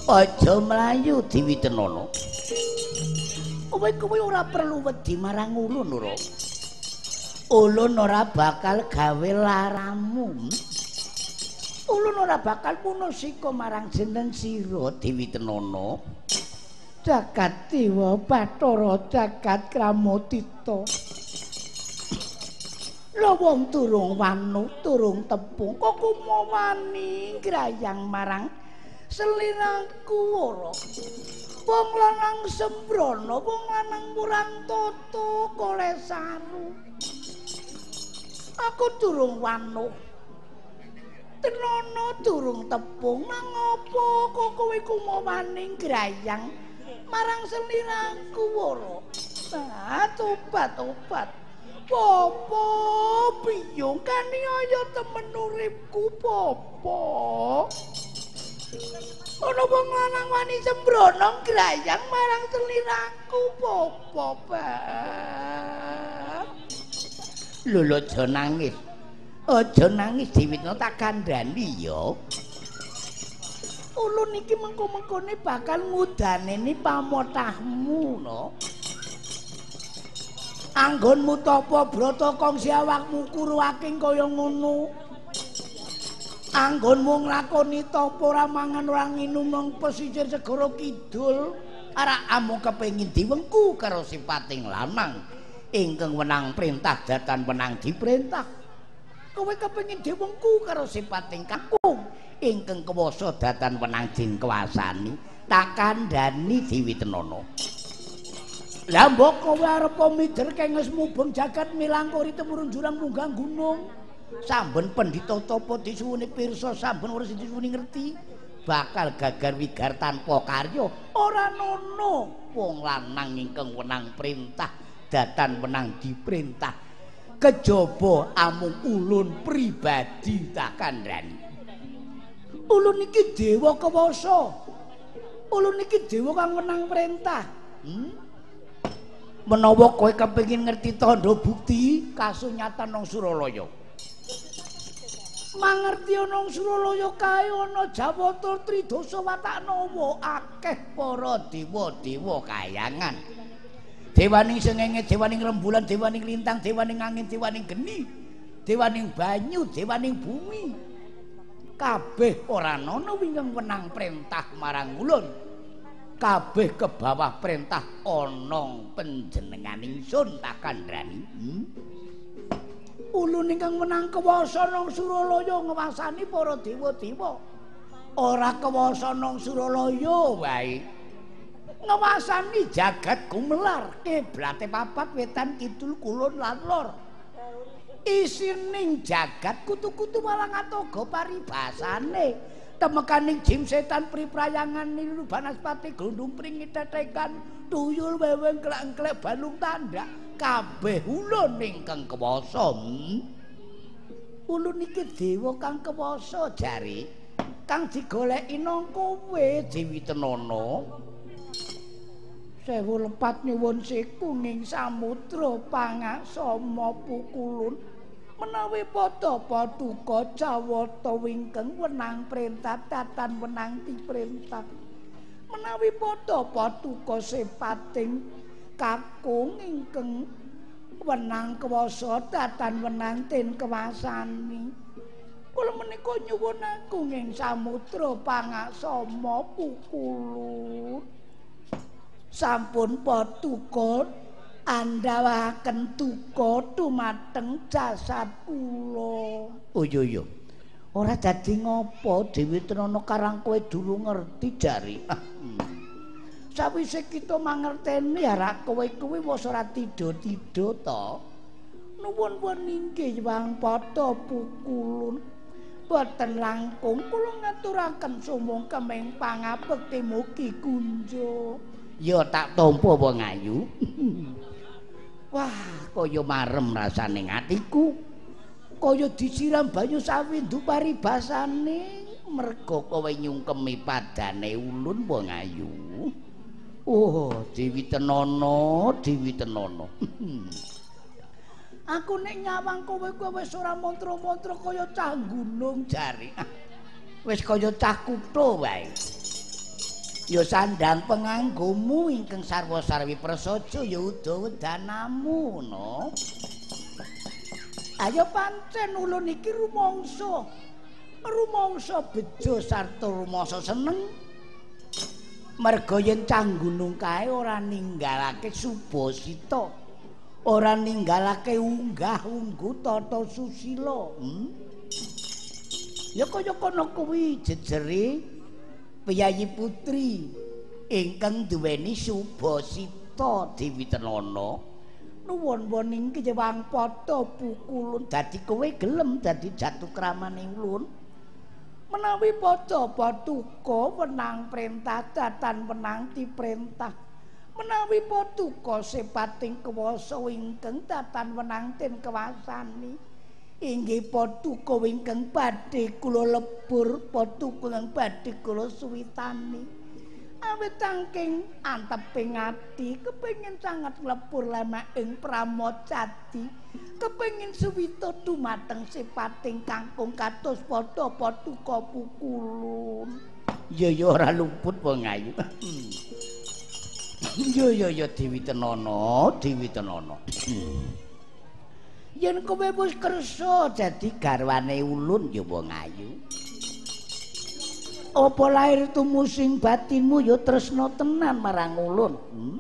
Aja mlayu Diwitenana. Kowe ora perlu wedi marang ulun ora. Ulun ora bakal gawe laramu. Ulun ora bakal munusika marang jeneng sira Diwitenana. Jagat Dewa Bathara jagat Kramotita. Lha wong durung wanu, durung tepung kok kumawani grayang marang seliraku ora. Wong lanang sembrono, wong lanang murang tata kolesaru. Aku durung wanu. Tenana durung tepung nang apa kok kowe kumawani grayang marang seliraku ora. Nah, tobat. Popo biyung kaniaya temen uripku popo. Ana wong lanang wani sembrono grayang marang seliraku popo, Pak. Lho aja nangis. Aja nangis Diwitna tak kandhani ya. Ulun iki mengko-mengkone bakal ngudaneni pamotahmu no. Anggonmu tapa brata kongsi awakmu kuruwaking kaya ngono. Anggonmu nglakoni tapa ora mangan ora nginum nang pesisir segara kidul. Arak amung kepengin diwengku karo sipating lanang ingkang wenang perintah datan wenang diperintah. Kowe kepengin diwengku karo sipating kakung ingkang kuwasa datan wenang jin kuwasani. Tak kandhani Diwitenana. Lah mbok kowe arep mider kengesmu beng jagat milangkuri temurun jurang munggah gunung. Saben pendhita tapa disuwuni pirsa saben ora disuwuni ngerti. Bakal gagar wigar tanpa karya. Ora nono wong lanang ingkang wenang perintah datan wenang diperintah. Kejaba amung ulun pribadi tak kandhani. Ulun iki dewa kuwasa. Ulun iki dewa kang wenang perintah. Menawa kowe kepengin ngerti tandha bukti kasunyatan nang Suralaya. Mangerti nang Suralaya kae ana Jawata Tridasa Watanawa, akeh para dewa-dewa kayangan. Dewaning srengenge, dewaning rembulan, dewaning lintang, dewaning angin, dewaning geni, dewaning banyu, dewaning bumi. Kabeh ora ana ingkang wenang perintah marang ulun. Kabeh ke bawah perintah onong panjenengan ingsun tak kandhani. Ulun ingkang menang kuwasa nang Suralaya ngwasani para dewa-dewa. Ora kuwasa nang Suralaya wae. Ngwasani jagat gumelar, kiblate papat wetan kidul kulon lan lor. Isining jagat kutu-kutu malang atoga paribasane. Temekaning jim setan priprayangan niru banaspati glundung pringit tetekan tuyul weweng klek-klek balung tanda kabeh ulun ingkang kuwasa. Ulun iki dewa kang kuwasa jare kang digoleki nang kowe Diwitenana. Sewu lepat nyuwun sikunging samudra pangaksama pukulun. Menawi padha paduka Jawata wingkeng wenang perintah tatan wenang diperintah. Menawi padha paduka sipating kakung ingkang wenang kuwasa tatan wenang ten kuwasani. Kula menika nyuwun agunging samudra pangaksama pukulun. Sampun paduka andhawaken duka dumateng jasad kula. Oh iya. Ora dadi ngopo Diwitenana karang kowe durung ngerti jare. Sawise kita mangerteni arak kowe kuwi wis ora tida-tida to. Nuwun inggih Wang Pada pukulun. Boten langkung kula ngaturaken sumung kemeng pangabekti mugi kunjo. Ya tak tampa wong ayu. Wah, kaya marem rasane atiku. Kaya disiram banyu sawindu paribasane merga kowe nyungkemi padane ulun wong ayu. Oh, Diwitenana. Aku nek nyawang kowe wis ora mantra-mantra kaya cah gunung jare. Wis kaya cah kutha wae. Ya sandang penganggomu ingkang sarwa sarwi prasaja ya uda wedanamu no. Ayo pancen ulun iki rumangsa bejo sarta rumangsa seneng. Merga yen Canggunung kae ora ninggalake Subasita, ora ninggalake unggah-ungguh tata susila. Ya kaya kono kuwi jejere Piyayi putri ingkang duweni Subasita Dewi Tenana nuwun-nuwun inggih Wang Pada pukulun dadi kowe gelem dadi jatukramaning ulun menawi Pada patuko wenang perintah datan wenang diperintah menawi patuko sepating kuwasa ingkang datan wenang ten kewasani inggih patuko ingkang badhe kula lebur patuko ingkang badhe kula suwitani awit saking anteping ati kepengin sanget lebur lemak ing pramocati kepengin suwita dumateng sipating kangkung kados padha patuko pukulun ya ora luput wong ayu ya Dewi Tenana yen kowe wis kersa dadi garwane ulun ya wong ayu. Apa lair tumusing batinmu ya tresna tenan marang ulun.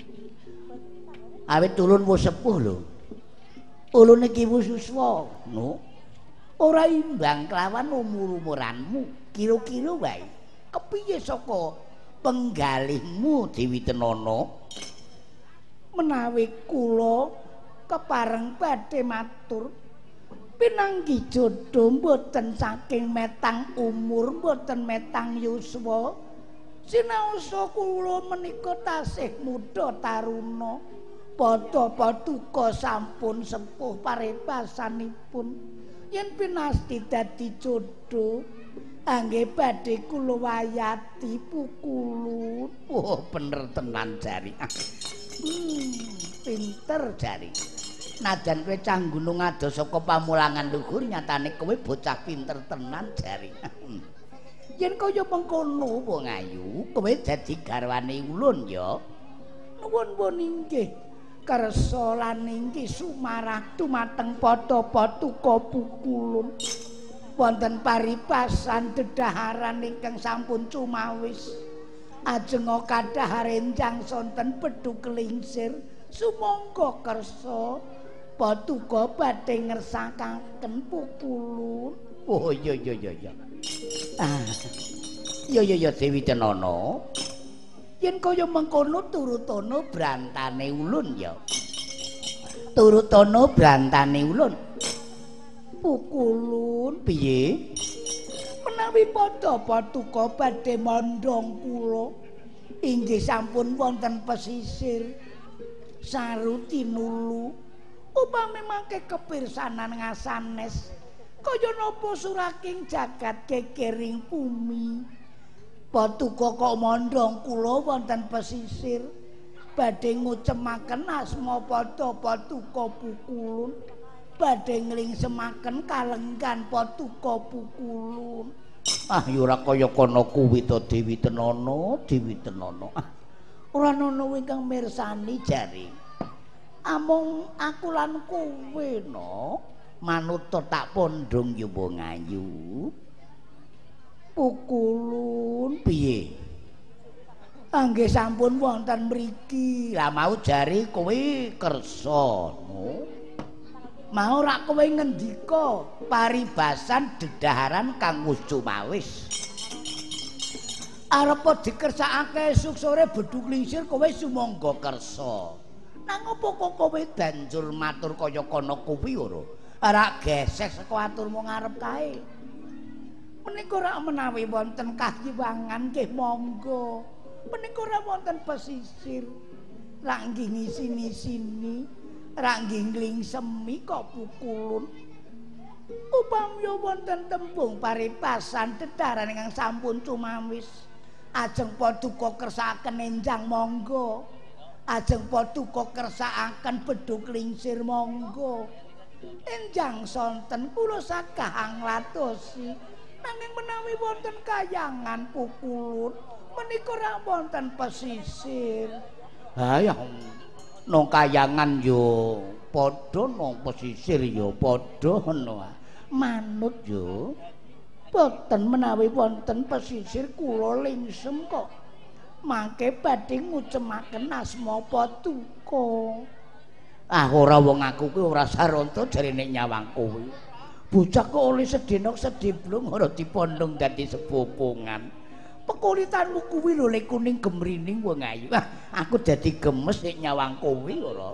Awit ulun wis sepuh lho. Ulun iki wis suswa, no. Ora imbang kelawan umur-umuranmu. Kira-kira wae kepiye saka penggalihmu Dewi Tenana? Menawi kula kepareng badhe matur pinanggi jodho mboten saking metang umur mboten metang yuswa sinaosa kula menika tasih muda taruna padha patuko sampun sepuh paribasanipun yen pinasti dadi jodho angge badhe kula wayati pukulun bener tenan jari pinter jari najan kowe Canggunung adoh saka pamulangan luhur nyatane kowe bocah pinter tenan jari yen kaya mengkono wong ayu kowe dadi garwane ulun ya nuwun-nuwun inggih kersa lan inggih sumarah dumateng Pada patuko pukulun wonten paribasan dedaharan ingkang sampun cumawis ajeng kadhah renjang sonten bedhu klingsir sumangga kersa patuko badhe ngersakaken pukulun iya ya Dewi Tenana yen kaya mengkono turutana brantane ulun ya pukulun piye menawi Pada patuko badhe mondhong kula inggih sampun wonten pesisir saruti nulu upami mangke kepirsanan ngasanes kaya napa suraking jagat kekering bumi patuko kok mondhong kula wonten pesisir badhe ngucemaken asma Pada patuko pukulun badhe nglingsemaken kalenggan patuko pukulun ya ora kaya kono kuwi to Dewi Tenana ora ana ingkang mirsani jari amung aku lan kowe no manut tak pondhong ya wong ayu pukulun piye angge sampun wonten mriki lah mau jari kowe kersa no mau rak kowe ngendika paribasan dedaharan kang wis cumawis arep dikersakake esuk sore bedhu klingsir kowe sumangga kersa nang opo kok kowe banjur matur kaya kono kuwi ora rak gesek saka aturmu ngarep kae menika rak menawi wonten kahiwangan nggih monggo menika ora wonten pesisir rak nggih ngisi-sini rak nggih nglingsemi kok pukulun upami wonten tembung paribasan dedaran ingkang sampun cumawis ajeng paduka kersakaken enjang monggo ajeng paduka kersakaken bedhu klingsir monggo enjang sonten kula sakah nglatosi nanging menawi wonten kayangan pukulun menika ra wonten pesisir. Ha ya nang kayangan yo padha nang pesisir yo padha ngono. Manut yo boten menawi wonten pesisir kula lingsem kok. Mangke badhe ngucemaken asma Patuko. Ah ora wong aku kuwi ora saranta jarene nyawang kowe. Bocah kok oleh sedina sediblung ora dipondhong dadi sepopongan. Pekulitanmu kuwi lho le kuning gemrining wong ayu. Aku dadi gemes nek nyawang kowe ora.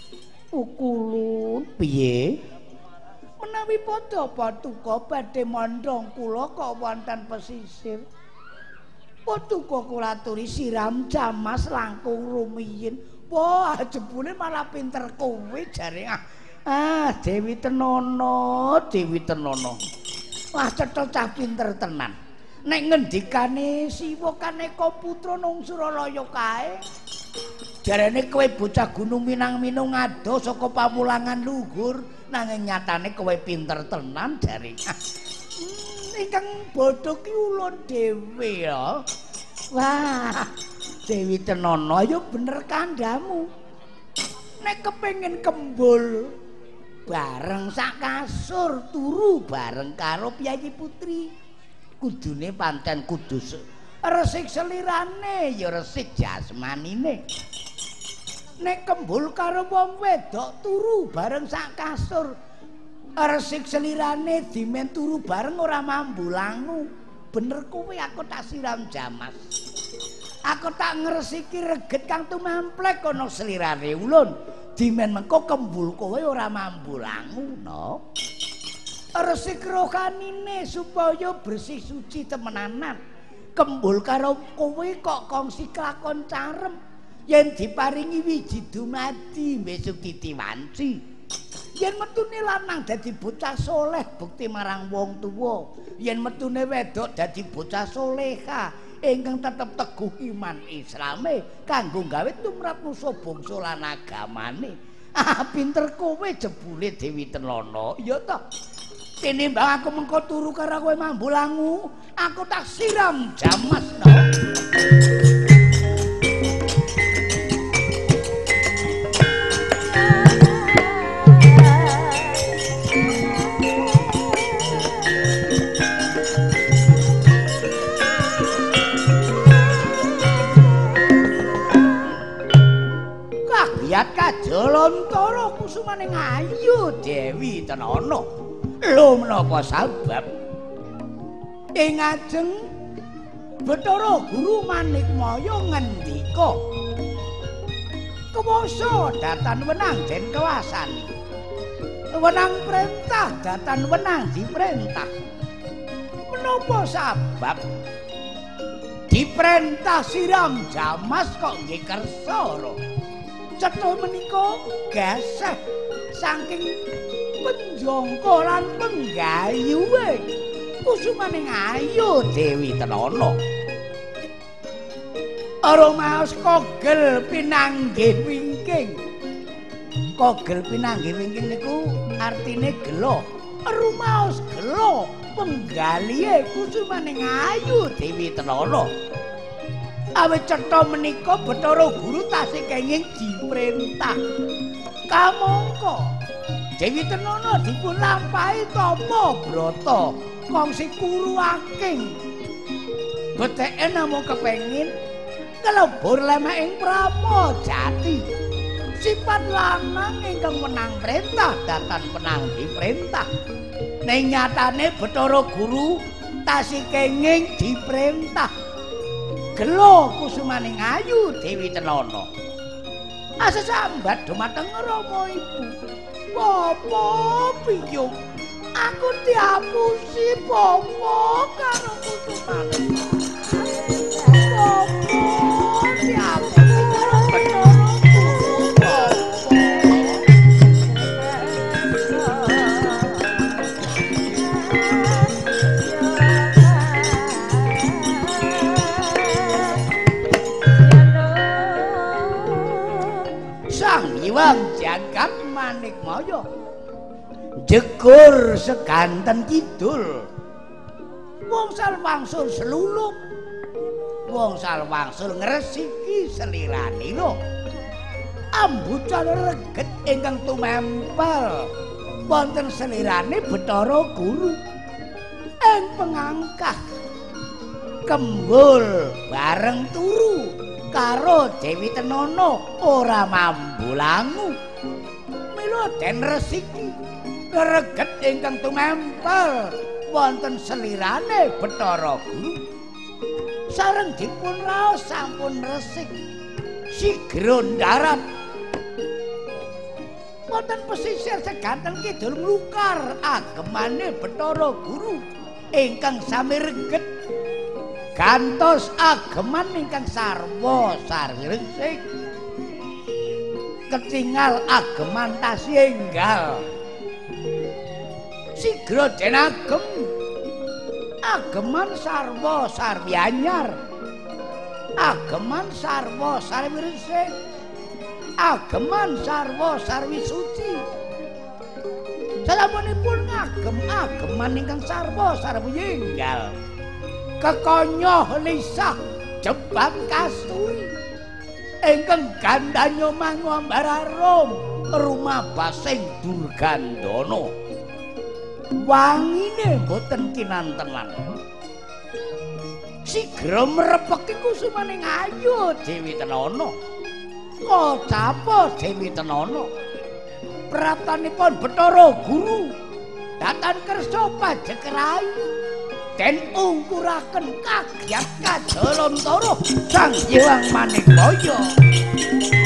Ukulun piye? Menawi padha Patuko badhe mondhong kula kok wonten pesisir. Patuko kula aturi siram jamas langkung rumiyin. Wah, jebule malah pinter kowe jare. Dewi Tenono, Dewi Tenono. Wah, cetha cah pinter tenan. Nek ngendikane Siwa Kaneka Putra nang Suralaya kae. Jarane kowe bocah Gunung Minang-minung ado saka pamulangan luhur, nanging nyatane kowe pinter tenan jare. Ingkang bodho ki ulun dhewe ya. Wah, Dewi Tenono ya bener kandhamu. Nek kepengin kembul bareng sak kasur turu bareng karo Piyayi Putri. Kudune pancen kudu resik selirane ya resik jasmanine. Nek kembul karo wong wedok turu bareng sak kasur resik selirane dimen turu bareng ora mambu langu. Bener kowe aku tak siram jamas. Aku tak ngresiki reget kang tumamplek ana selirane ulun. Dimen mengko kembul kowe ora mambu langu no. Resik rohanine supaya bersih suci temenanan. Kembul karo kowe kok kongsi kelakon carem. Yen diparingi wiji dumadi besok titiwanci. Yen metune lanang dadi bocah soleh bukti marang wong tuwa. Yen metune wedok dadi bocah soleha ingkang tetep teguh iman Islame kanggo gawe tumrap nusa bangsa lan agamane. Pinter kowe jebule Dewi Tenono, ya ta? Tinimbang aku mengko turu karo kowe mambu langu, aku tak siram jamas no. Kagiat kajolontara kusumaning ayu Dewi Tenono. Lho menapa sabab ing ajeng Bathara Guru Manikmaya ngendika kuwasa datan wenang den kewasani wenang perintah datan wenang diperintah. Menapa sabab diperintah siram jamas kok nggih kersa ora? Cetha menika gaseh saking penjangka lan penggayuhe kusumaning ayu Dewi Tenono. Aromaos kogel pinanggih wingking. Kogel pinanggih wingking niku artine gelo. Rumaos gelo penggalihe kusumaning ayu Dewi Tenono. Awit cetha menika Bathara Guru tasih kenging diperintah. Kamangka Dewi Tenono dipun lampahi tapa brata kongsi kuru aking. Beteke namung kepengin kelebur lemeking Pramodjati. Sifat lanang ingkang menang perintah datan penang diperintah. Ning nyatane Bathara Guru tasih kenging diperintah. Gelo kusumaning ayu Dewi Tenono. Asesambat dumateng Rama Ibu. Apa piyung aku diapusi pomo karo kusumaning. Apa diapusi karo Bathara Sang Hyang Jagat Manikmaya jegur seganten kidul wong wangsul seluluk wong salwangsul ngresiki selirane lho. Ambucan reget ingkang tumempel wonten selirane Bathara Guru ing pengangkah kembul bareng turu karo Dewi Tenana ora mambu langu. Mila den resiki reget ingkang tumempel wonten selirane Bathara Guru sareng dipun raos sampun resik sigra ndarat wonten pesisir seganten kidul nglukar agemane Bathara Guru ingkang sami reget gantos ageman ingkang sarwa sarwisik ketingal ageman tasih enggal sigra den agem ageman sarwa sarwi anyar ageman sarwa sarwi resik ageman sarwa sarwi suci salamunipun ngagem ageman ingkang sarwa sarwi enggal kekonyoh lisah jebat kasturi ingkang gandanya mangambararum rumah basing Durgandana wangine boten kinantenan sigra mrepeki kusumaning ayu Dewi Tenana kocapa Dewi Tenana praptanipun Bathara Guru datan kersa pajekrai den ungkuraken kagiat kajolantara Sang Hyang Manikaya.